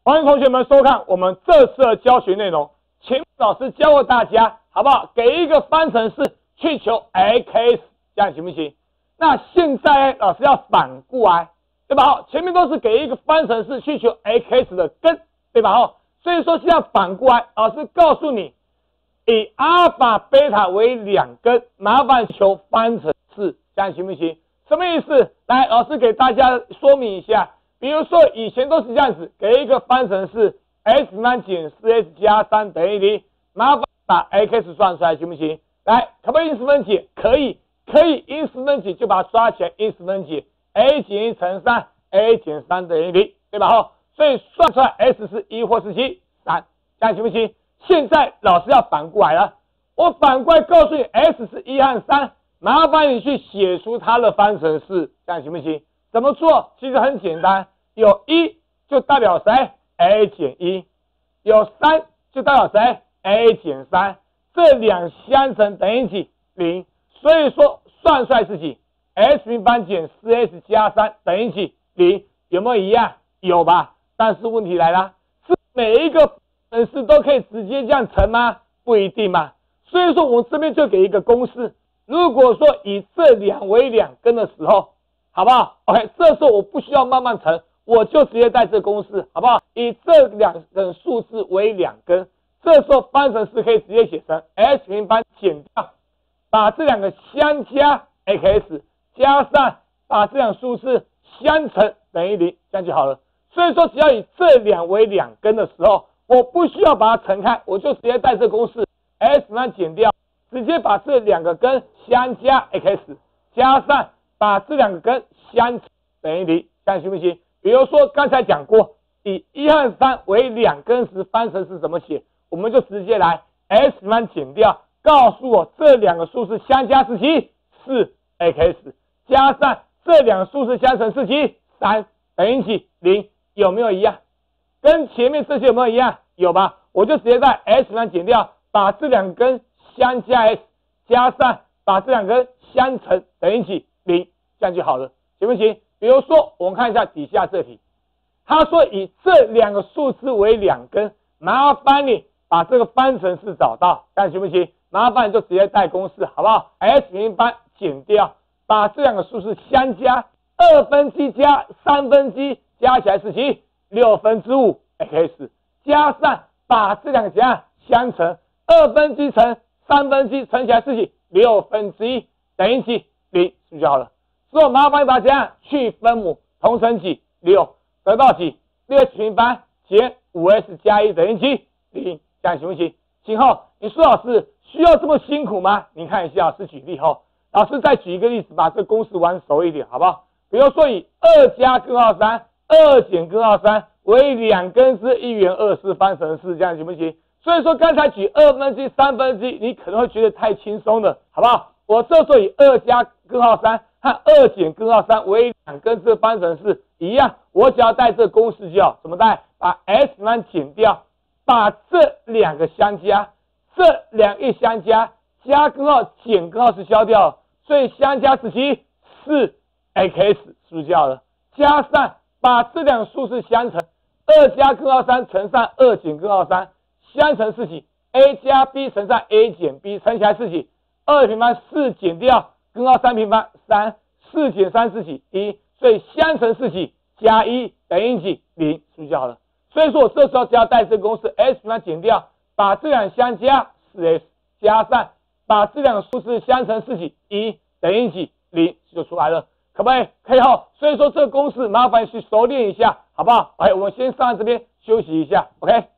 欢迎同学们收看我们这次的教学内容。前面老师教过大家，好不好？给一个方程式去求 x， 这样行不行？那现在老师要反过来，对吧？前面都是给一个方程式去求 x 的根，对吧？所以说现在反过来，老师告诉你，以阿尔法、贝塔为两根，麻烦求方程式，这样行不行？什么意思？来，老师给大家说明一下。比如说以前都是这样子，给一个方程式 x 减 4s 加3等于0，麻烦把 x 算出来行不行？来，可不可以因式分解？可以因式分解就把它抓起来，因式分解 a 减1乘3 a 减3等于0，对吧？所以算出来 s 是1或是7， 3，这样行不行？现在老师要反过来了，我反过来告诉你 s 是1和3，麻烦你去写出它的方程式，这样行不行？怎么做？其实很简单，有1就代表谁 ？a 减1，有3就代表谁 ？a 减3，这两相乘等于几？0。所以说算出来是几 ？s 平方减 4s 加3等于几？0。有没有一样？有吧？但是问题来了，是每一个方程式都可以直接这样乘吗？不一定嘛。所以说我们这边就给一个公式，如果说以这两为两根的时候，好不好 ？OK， 这时候我不需要慢慢乘，我就直接带这公式，好不好？以这两等数字为两根，这时候方程式可以直接写成 s 平方减掉，把这两个相加 x 加上把这两数字相乘等于0，这样就好了。所以说只要以这两为两根的时候，我不需要把它乘开，我就直接带这公式 s 平方减掉，直接把这两个根相加 x 加上把这两个根相乘等于0，这样行不行？比如说刚才讲过，以1和3为两根时，方程式怎么写？我们就直接来 s 平方减掉，告诉我这两个数字相加是几？4x 加上这两个数字相乘是几？3等于几？0，有没有一样？跟前面这些有没有一样？有吧？我就直接在 s 平方减掉，把这两根相加 s 加上把这两根相乘等于几？0，这样就好了，行不行？比如说我们看一下底下这题，他说以这两个数字为两根，麻烦你把这个方程式找到，这样行不行？麻烦你就直接带公式，好不好 ？s 平方减掉，把这两个数字相加，1/2加1/3加起来是几？5/6x 加上把这两个怎样相乘，2/乘3/乘起来是几？1/6等于几？0，是不是就好了？所以麻烦你把怎样去分母，同乘几6，得到几6x 平方减 5s 加1等于几0，这样行不行？今后你说老师需要这么辛苦吗？你看一下老师举例后，老师再举一个例子，把这公式玩熟一点，好不好？比如说以2加根号3 2减根号3为两根之1元2次方程式，这样行不行？所以说刚才举1/2 1/3，你可能会觉得太轻松了，好不好？我这时候以2加根号3和2减根号3为两根之方程式一样，我只要带这公式就好，怎么带？把 s 平方减掉，把这两个相加，这两一相加，加根号减根号是消掉了，所以相加是几？4x 是不是就好了？加上把这两个数字相乘，2加根号3乘上2减根号3，相乘是几 ？a 加 b 乘上 a 减 b， 乘起来是几？2平方4减掉根号3平方3，4减3是几？1，所以相乘是几？加1等于几？0，是不是就好了？所以说我这时候只要带这个公式 s 平方减掉，把这两相加 4s 加上把这两个数字相乘是几？1等于几？0，就出来了，可不可以？可以哈。所以说这个公式麻烦去熟练一下，好不好？哎，我们先上来这边休息一下 ，OK。